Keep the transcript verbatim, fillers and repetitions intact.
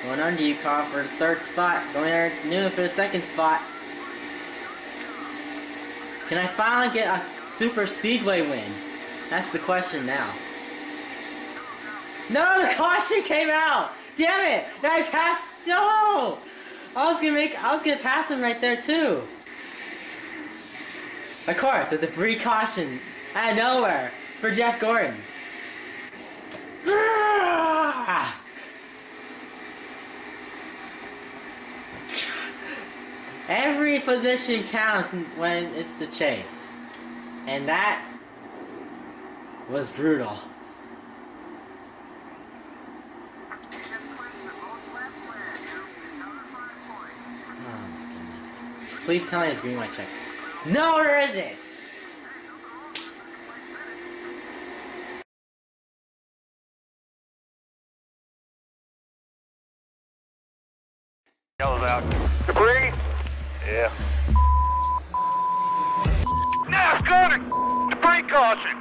Going under you, Carl, for the third spot. Going there, Newman for the second spot. Can I finally get a super speedway win? That's the question now. No, the caution came out. Damn it! Now I passed. No, I was gonna make. I was gonna pass him right there too. Of course, a debris caution out of nowhere for Jeff Gordon. Every position counts when it's the chase. And that was brutal. Oh my goodness. Please tell me it's green light check. No, there isn't! Yellow's out. Debris? Yeah. NASCAR! Debris caution!